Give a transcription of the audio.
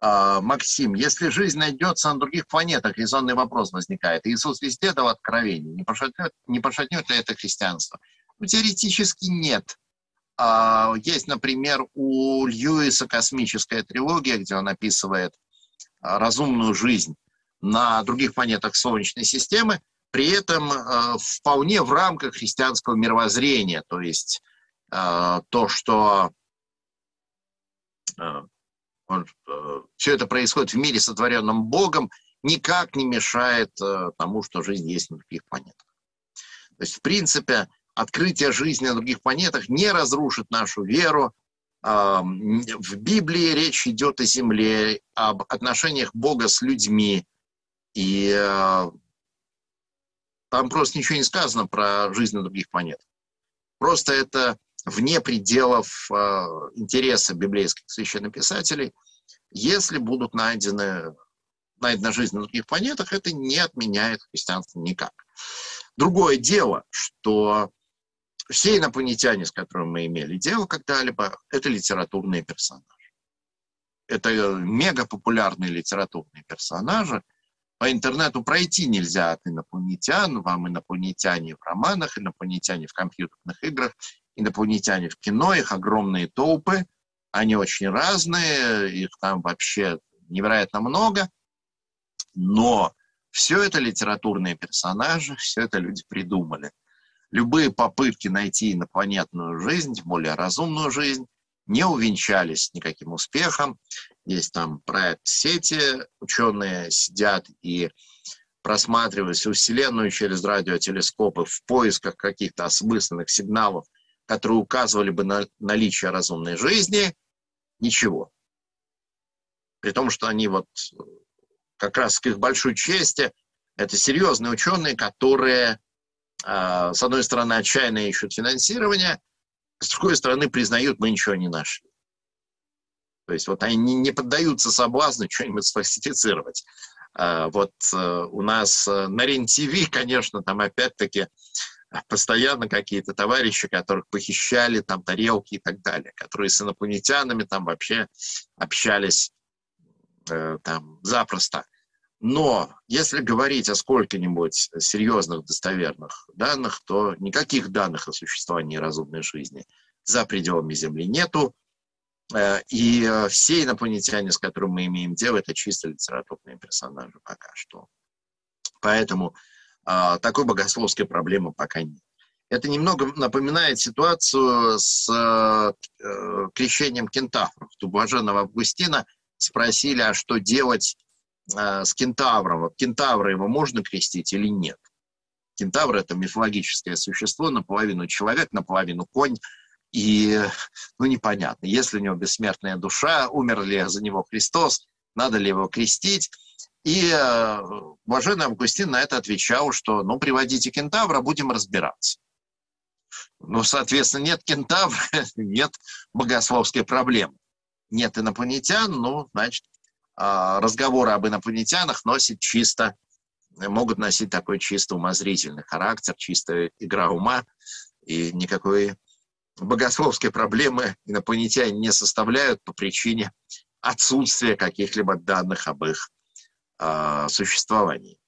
Максим, если жизнь найдется на других планетах, резонный вопрос возникает. Иисус везде дал откровение. Не пошатнет ли это христианство? Ну, теоретически нет. Есть, например, у Льюиса космическая трилогия, где он описывает разумную жизнь на других планетах Солнечной системы, при этом вполне в рамках христианского мировоззрения. То есть то, что все это происходит в мире, сотворенном Богом, никак не мешает тому, что жизнь есть на других планетах. То есть, в принципе, открытие жизни на других планетах не разрушит нашу веру. В Библии речь идет о Земле, об отношениях Бога с людьми. И там просто ничего не сказано про жизнь на других планетах. Просто это вне пределов интереса библейских священнописателей. Если будут найдена жизнь на других планетах, это не отменяет христианство никак. Другое дело, что все инопланетяне, с которыми мы имели дело когда-либо, это литературные персонажи. Это мегапопулярные литературные персонажи. По интернету пройти нельзя от инопланетян. Вам инопланетяне в романах, инопланетяне в компьютерных играх, инопланетяне в кино. Их огромные толпы. Они очень разные. Их там вообще невероятно много. Но все это литературные персонажи, все это люди придумали. Любые попытки найти инопланетную жизнь, тем более разумную жизнь, не увенчались никаким успехом. Есть там проект сети, ученые сидят и просматривают всю Вселенную через радиотелескопы в поисках каких-то осмысленных сигналов, которые указывали бы на наличие разумной жизни. Ничего. При том, что они вот как раз к их большой чести, это серьезные ученые, которые, с одной стороны, отчаянно ищут финансирование, с другой стороны, признают, мы ничего не нашли. То есть вот они не поддаются соблазну что-нибудь сфальсифицировать. Вот у нас на РЕН-ТВ, конечно, там опять-таки постоянно какие-то товарищи, которых похищали, там тарелки и так далее, которые с инопланетянами там вообще общались там запросто. Но если говорить о сколько-нибудь серьезных достоверных данных, то никаких данных о существовании разумной жизни за пределами Земли нету. И все инопланетяне, с которыми мы имеем дело, это чисто литературные персонажи пока что. Поэтому такой богословской проблемы пока нет. Это немного напоминает ситуацию с крещением кентавров. У блаженного Августина спросили, а что делать с кентавром? Вот кентавра его можно крестить или нет? Кентавр — это мифологическое существо, наполовину человек, наполовину конь. И, непонятно, если у него бессмертная душа, умер ли за него Христос, надо ли его крестить. И блаженный Августин на это отвечал, что, приводите кентавра, будем разбираться. Соответственно, нет кентавра, нет богословской проблемы. Нет инопланетян, значит, разговоры об инопланетянах могут носить такой чисто умозрительный характер, чистая игра ума, и никакой богословской проблемы инопланетяне не составляют по причине отсутствия каких-либо данных об их существовании.